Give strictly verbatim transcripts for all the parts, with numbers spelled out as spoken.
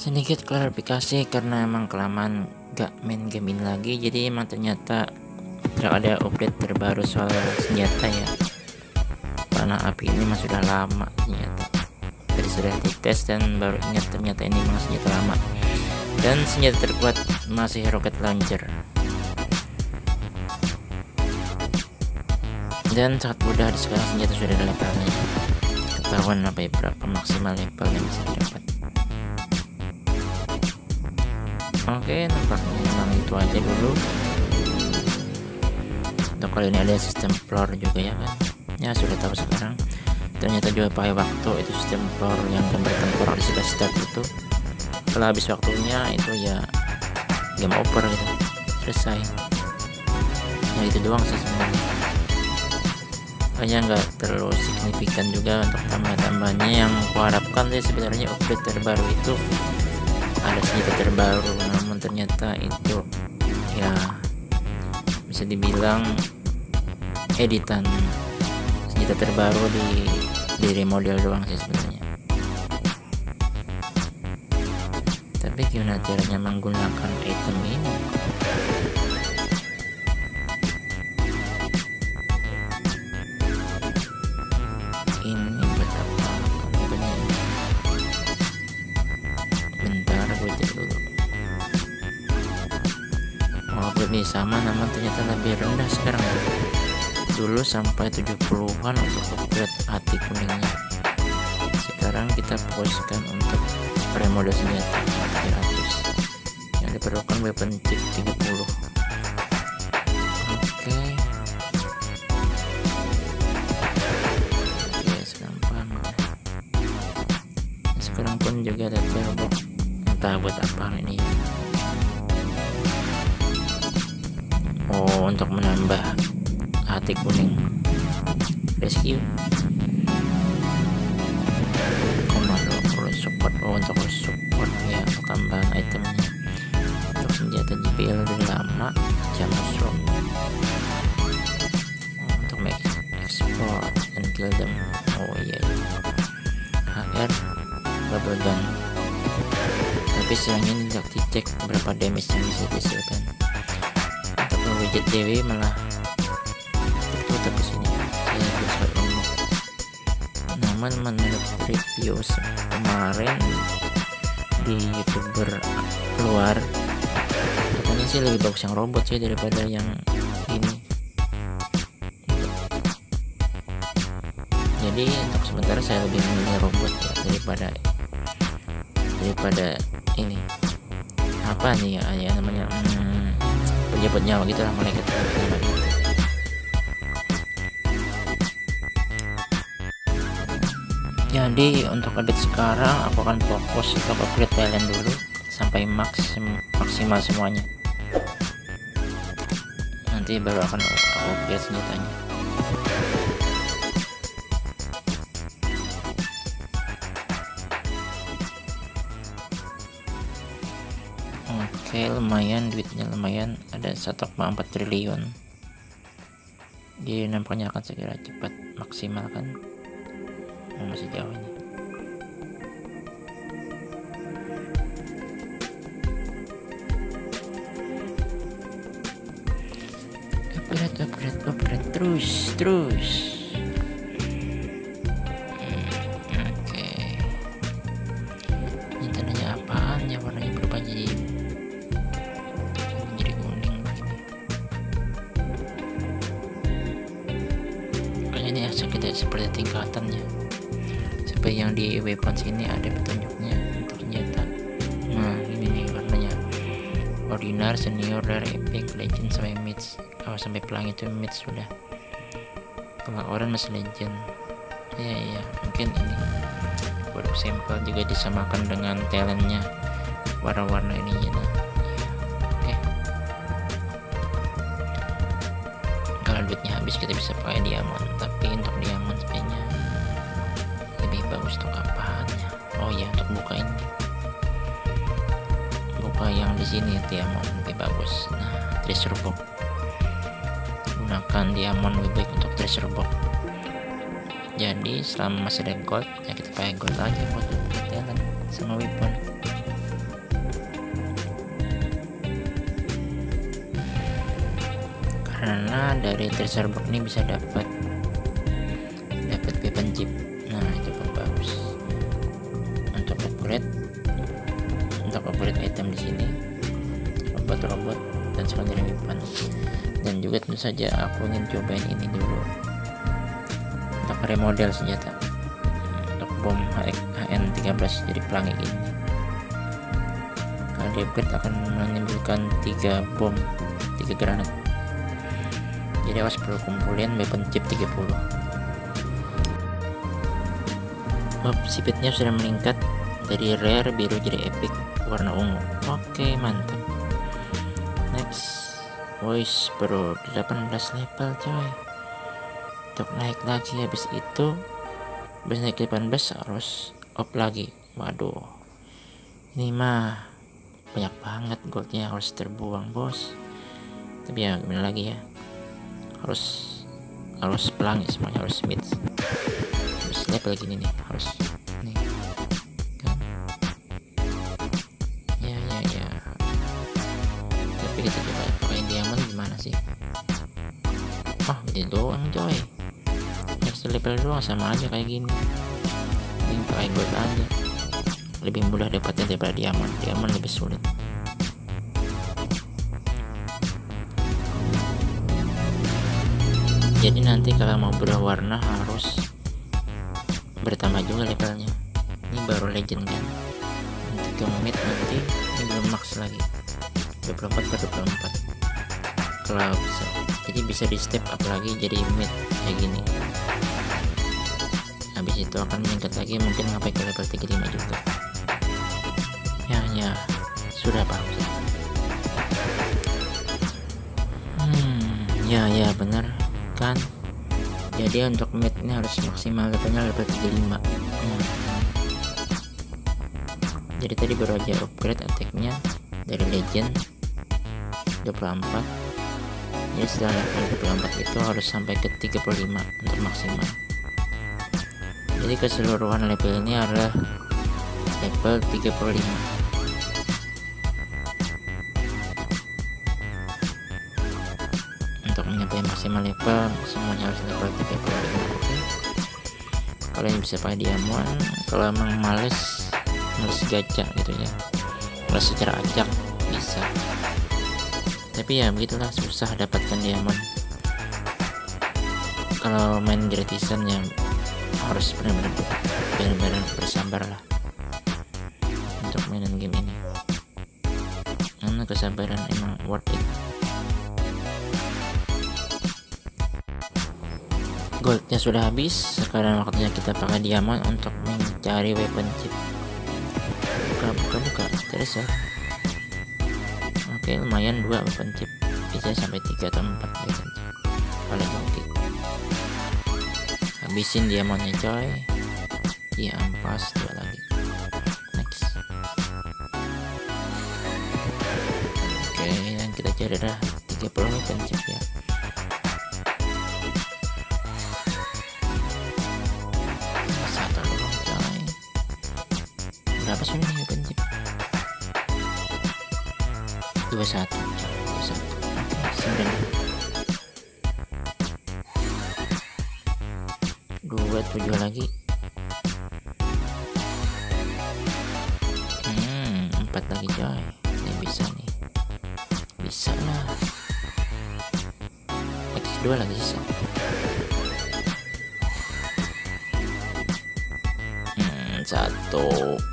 Sedikit klarifikasi, karena emang kelamaan gak main game ini lagi, jadi emang ternyata tidak ada update terbaru soal senjata ya. Karena api ini masih sudah lama ternyata, dari sudah dites dan baru ingat ternyata ini memang senjata lama. Dan senjata terkuat masih rocket launcher, dan sangat mudah sekarang senjata sudah ada levelnya. Ketahuan apa ya, berapa maksimal level yang bisa didapat. Oke, nampaknya memang itu aja dulu. Untuk kali ini ada sistem floor juga ya kan, ya sudah tahu sekarang. Ternyata juga pakai waktu itu sistem floor yang gambar tengkorak di sebelah start itu. Kalau habis waktunya itu ya game over gitu, selesai ya. Itu doang sih sebenarnya, hanya nggak terlalu signifikan juga untuk tambah-tambahnya. Yang kuharapkan sih sebenarnya update terbaru itu ada senjata terbaru, namun ternyata itu ya bisa dibilang editan senjata terbaru di di remodel doang sih sebenarnya. Tapi gimana caranya menggunakan item ini? Ini buat apa? Bentar, gue cek dulu. Oh, lebih sama, namun ternyata lebih rendah sekarang. Dulu sampai tujuh puluhan untuk upgrade hati kuningnya. Sekarang kita fokuskan untuk remodel senjata tiga ratus yang diperlukan weapon chip tiga puluh. Oke. Oke, segampang. Sekarang pun juga ada turbo, entah buat apa ini. Oh, untuk menambah hati kuning rescue. Komando full support. Oh, untuk full support ya, tambahan itemnya. Untuk senjata J B L udah lama, jam strong. Oh, untuk make export and kill them. Oh iya, H R bubble gun. Tapi sayangnya ini tidak dicek berapa damage yang bisa dihasilkan. Untuk widget D W malah tertutup ke sini. Saya bisa unlock. Namun menurut review kemarin di youtuber luar, katanya sih lebih bagus yang robot sih daripada yang ini. Jadi untuk sementara saya lebih memilih robot ya, daripada daripada ini apa nih ya, ya namanya hmm, penyebut nyawa gitu lah, malaikat nyawa gitu. Jadi untuk update sekarang aku akan fokus ke upgrade talent dulu sampai maksim, maksimal semuanya. Nanti baru akan aku upgrade senjatanya. Oke, lumayan duitnya, lumayan ada satu koma empat triliun. Jadi nampaknya akan segera cepat maksimal kan. Oh, masih jauh ini. Upgrade, upgrade, upgrade terus, terus. Hmm, oke. Ini tandanya apaan ya, warnanya berubah jadi jadi kuning begini. Kayaknya ini asal kita seperti tingkatannya. Seperti yang di weapon sini ada petunjuknya untuk senjata. Nah ini nih warnanya, ordinar, senior, rare, epic, legend sampai mid. Kalau sampai pelangi itu mid sudah. Kalau orange masih legend. Ya ya mungkin ini baru sampel, juga disamakan dengan talentnya warna-warna ininya. Nah ya. Oke, kalau duitnya habis kita bisa pakai diamond, tapi untuk diamond sebenarnya lebih bagus untuk apaannya. Oh ya, untuk buka ini, buka yang di sini diamond lebih bagus. Nah, treasure box, gunakan diamond lebih baik untuk treasure box. Jadi selama masih ada gold ya kita pakai gold aja buat talent sama weapon. karena dari treasure box ini bisa dapat dapat weapon chip. Nah itu pun bagus untuk upgrade untuk upgrade item di sini, robot-robot dan secondary weapon. Dan juga tentu saja aku ingin cobain ini dulu untuk remodel senjata, untuk bom H N tiga belas jadi pelangi ini. Kalau di upgrade akan menimbulkan tiga bom, tiga granat. Jadi awas perlu kumpulin weapon chip tiga puluh. Mob speednya sudah meningkat dari rare biru jadi epic warna ungu. Oke, mantap. Next, voice bro, delapan belas level coy. Untuk naik lagi habis itu habis naik delapan belas harus up lagi. Waduh, ini mah banyak banget goldnya, harus terbuang bos. Tapi ya gimana lagi ya, harus harus pelangi semuanya, harus mid, harus level gini nih, harus nih kan. Ya ya ya, tapi kita coba pakai diamond gimana sih. Oh gitu doang coy, next level doang, sama aja kayak gini. Ini pakai gold aja, lebih mudah dapatnya daripada diamond. Diamond lebih sulit. Jadi nanti kalau mau berwarna harus bertambah juga levelnya. Ini baru legend kan, nanti ke mid nanti ini belum max lagi, dua puluh empat per dua puluh empat kalau bisa. Jadi bisa di step up lagi jadi mid kayak gini. Habis itu akan meningkat lagi, mungkin sampai ke level tiga puluh lima juga. Ya ya sudah paham sih. Hmm ya ya benar kan. Jadi untuk mid ini harus maksimal levelnya level tiga puluh lima. hmm. Jadi tadi baru aja upgrade attacknya dari legend dua puluh empat. Jadi setelah level dua puluh empat itu harus sampai ke tiga puluh lima untuk maksimal. Jadi keseluruhan level ini adalah level tiga puluh lima. Untuk mencapai maksimal level semuanya harus level tiga puluh lima. Oke, kalian bisa pakai diamond kalau emang males males gacha gitu ya, males secara acak bisa. Tapi ya begitulah, susah dapatkan diamond kalau main gratisan ya, harus benar-benar benar-benar bersabar lah untuk mainan game ini, karena kesabaran emang worth it. Goldnya sudah habis, sekarang waktunya kita pakai diamond untuk mencari weapon chip. Buka buka buka terus ya. Oke, lumayan dua weapon chip, bisa sampai tiga atau empat weapon chip paling oke. Habisin diamondnya coy, di ampas dua lagi. Next. Oke, yang kita cari adalah tiga puluh weapon chip ya. Berapa sih ini weapon chip? dua puluh satu, dua puluh satu. Oke, sembilan. dua puluh tujuh lagi. Hmm, empat lagi coy. Ini bisa nih. Bisa lah. X dua lagi bisa. Hmm, satu.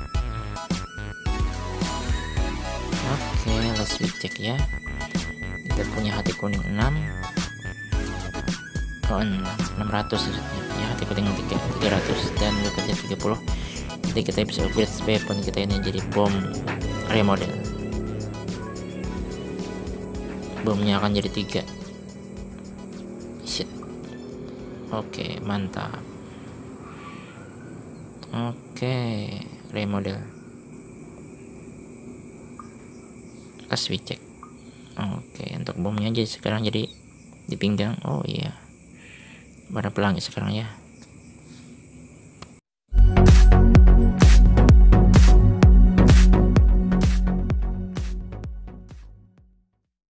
Oke, let's check ya. Kita punya hati kuning enam. Oh, enam ratus maksudnya. Ya, hati kuning tiga, tiga ratus dan weaponnya tiga puluh. Jadi kita bisa upgrade weapon kita ini jadi bom remodel. Bomnya akan jadi tiga. Shit. Oke, mantap. Oke, remodel. Kasih cek. Oke, untuk bomnya aja sekarang jadi di pinggang. Oh iya, pada pelangi sekarang ya.